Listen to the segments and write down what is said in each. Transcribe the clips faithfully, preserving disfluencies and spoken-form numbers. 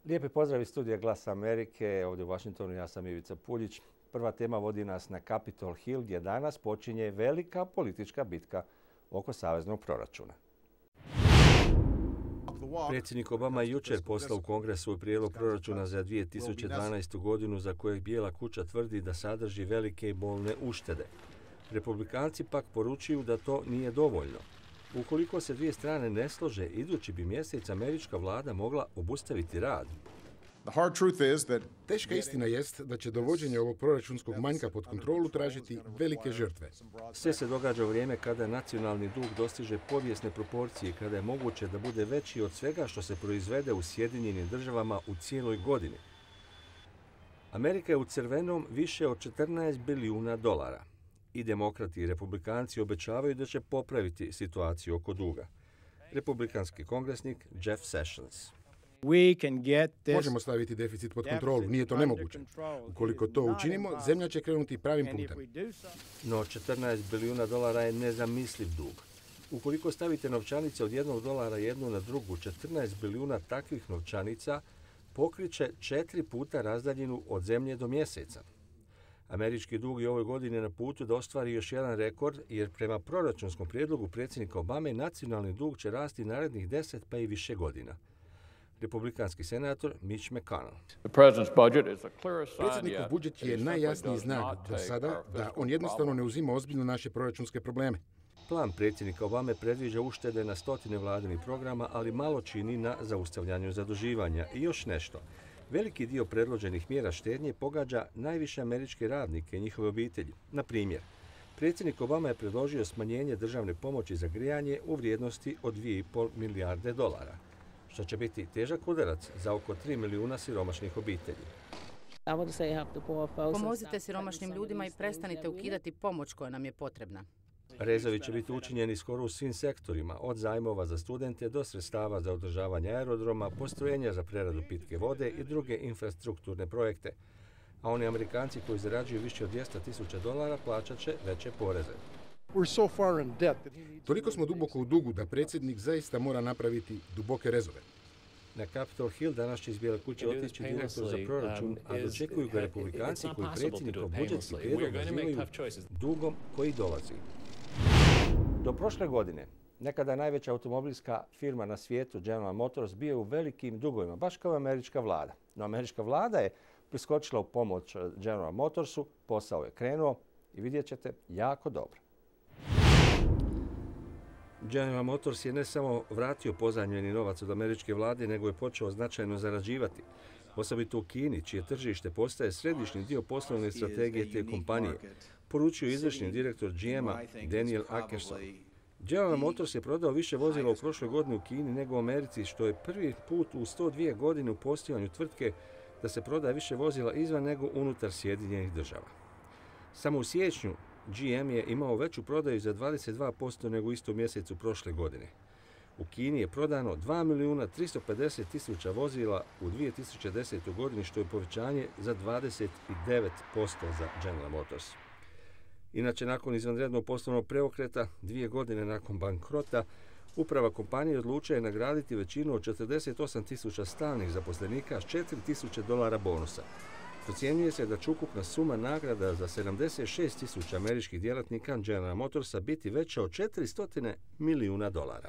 Lijepi pozdrav iz studija Glasa Amerike, ovdje u Washingtonu. Ja sam Ivica Puljić. Prva tema vodi nas na Capitol Hill gdje danas počinje velika politička bitka oko saveznog proračuna. Predsjednik Obama je jučer poslao u Kongresu prijedlog proračuna za dvije tisuće dvanaestu. godinu za kojeg Bijela kuća tvrdi da sadrži velike i bolne uštede. Republikanci pak poručuju da to nije dovoljno. Ukoliko se dvije strane ne slože, idući bi mjesec američka vlada mogla obustaviti rad. Teška istina jest da će dovođenje ovog proračunskog manjka pod kontrolu tražiti velike žrtve. Sve se događa u vrijeme kada nacionalni dug dostiže povijesne proporcije i kada je moguće da bude veći od svega što se proizvede u Sjedinjenim državama u cijeloj godini. Amerika je u crvenom više od četrnaest bilijuna dolara. I demokrati i republikanci obećavaju da će popraviti situaciju oko duga. Republikanski kongresnik Jeff Sessions. Možemo staviti deficit pod kontrolu, nije to nemoguće. Ukoliko to učinimo, zemlja će krenuti pravim putem. No četrnaest bilijuna dolara je nezamisliv dug. Ukoliko stavite novčanice od jednog dolara jednu na drugu, četrnaest bilijuna takvih novčanica pokriće četiri puta razdaljinu od zemlje do mjeseca. Američki dug je ove godine na putu da ostvari još jedan rekord, jer prema proračunskom prijedlogu predsjednika Obame nacionalni dug će rasti narednih deset pa i više godina. Republikanski senator Mitch McConnell. Predsjednikov budžet je najjasniji znak do sada da on jednostavno ne uzima ozbiljno naše proračunske probleme. Plan predsjednika Obame predviđa uštede na stotine vladinih programa, ali malo čini na zaustavljanju zaduživanja. I još nešto. Veliki dio predloženih mjera štednje pogađa najviše američke radnike i njihove obitelji. Na primjer, predsjednik Obama je predložio smanjenje državne pomoći za grijanje u vrijednosti od dvije i pol milijarde dolara, što će biti težak udarac za oko tri milijuna siromašnih obitelji. Pomozite siromašnim ljudima i prestanite ukidati pomoć koja nam je potrebna. Rezovi će biti učinjeni skoro u svim sektorima, od zajmova za studente do sredstava za održavanje aerodroma, postrojenja za preradu pitke vode i druge infrastrukturne projekte. A oni Amerikanci koji zarađuju više od dvjesto tisuća dolara plaćat će veće poreze. Toliko smo duboko u dugu da predsjednik zaista mora napraviti duboke rezove. Na Capitol Hill danas će iz Bijele kuće otići direktor za proračun, a dočekuju ga republikanci koji predsjednikov budžetski prijedlog nazivaju dugom koji dolazi. Do prošle godine nekada najveća automobilska firma na svijetu, General Motors, bio je u velikim dugovima, baš kao američka vlada. No američka vlada je priskočila u pomoć General Motorsu, posao je krenuo i vidjet ćete jako dobro. General Motors je ne samo vratio pozajmljeni novac od američke vlade, nego je počeo značajno zarađivati. Osobito u Kini, čije tržište postaje središnji dio poslovne strategije te kompanije, poručio izvršni direktor G M-a Daniel Akerson. General Motors je prodao više vozila u prošloj godini u Kini nego u Americi, što je prvi put u sto dvije godine u postojanju tvrtke da se prodaje više vozila izvan nego unutar Sjedinjenih država. Samo u siječnju G M je imao veću prodaju za dvadeset dva posto nego isto mjesecu prošle godine. U Kini je prodano dva milijuna tristo pedeset tisuća vozila u dvije tisuće desetoj. godini, što je povećanje za dvadeset devet posto za General Motors. Inače, nakon izvanrednog poslovnog preokreta, dvije godine nakon bankrota, uprava kompanije odlučila je nagraditi većinu od četrdeset osam tisuća stalnih zaposlenika s četiri tisuće dolara bonusa. Procjenjuje se da će ukupna suma nagrada za sedamdeset šest tisuća američkih djelatnika General Motorsa biti veća od četiristo milijuna dolara.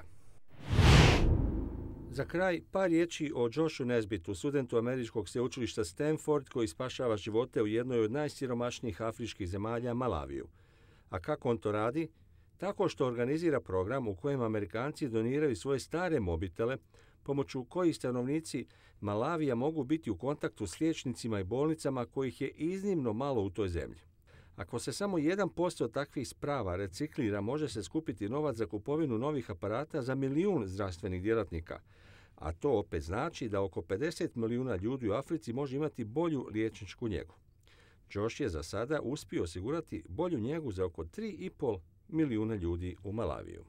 Za kraj, par riječi o Joshu Nesbitu, studentu američkog sveučilišta Stanford koji spašava živote u jednoj od najsiromašnijih afričkih zemalja, Malaviju. A kako on to radi? Tako što organizira program u kojem Amerikanci doniraju svoje stare mobitele, pomoću kojih stanovnici Malavija mogu biti u kontaktu s liječnicima i bolnicama kojih je iznimno malo u toj zemlji. Ako se samo jedan posto takvih sprava reciklira, može se skupiti novac za kupovinu novih aparata za milijun zdravstvenih djelatnika. A to opet znači da oko pedeset milijuna ljudi u Africi može imati bolju liječničku njegu. Josh je za sada uspio osigurati bolju njegu za oko tri i pol milijuna ljudi u Malaviju.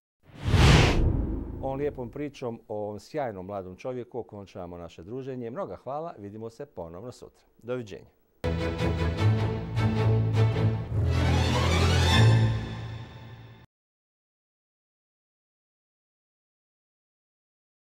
Ovom lijepom pričom o ovom sjajnom mladom čovjeku okončavamo naše druženje. Mnoga hvala, vidimo se ponovno sutra. Doviđenja.